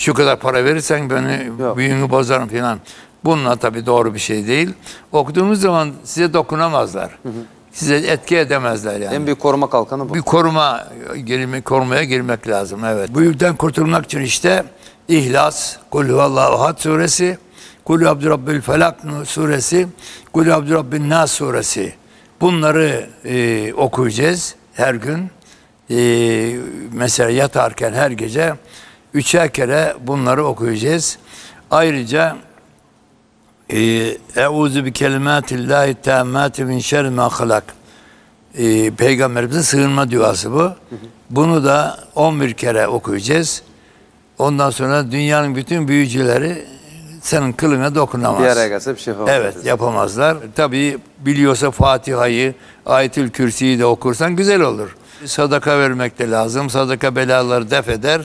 şu kadar para verirsen beni büyüğünü bozarım falan. Bununla tabii doğru bir şey değil. Okuduğunuz zaman size dokunamazlar. Size etki edemezler yani. En büyük koruma kalkanı bu. Bir korumaya girmek lazım. Evet. Bu yükten kurtulmak için işte İhlas, Kul huvallahu ahad suresi, Kul abdurabbil felak suresi, Kul abdurabbin nas suresi. Bunları okuyacağız her gün. Mesela yatarken her gece 3'er kere bunları okuyacağız. Ayrıca Euzu bi kelimatillahi tammati min şerri ma halak. Peygamberimizin sığınma duası bu. Bunu da 11 kere okuyacağız. Ondan sonra dünyanın bütün büyücüleri senin kılına dokunamaz. Bir araya gelse bir şey yapamaz. Evet, yapamazlar. Tabii biliyorsa Fatiha'yı, Ayetül Kürsi'yi de okursan güzel olur. Sadaka vermek de lazım. Sadaka belaları def eder.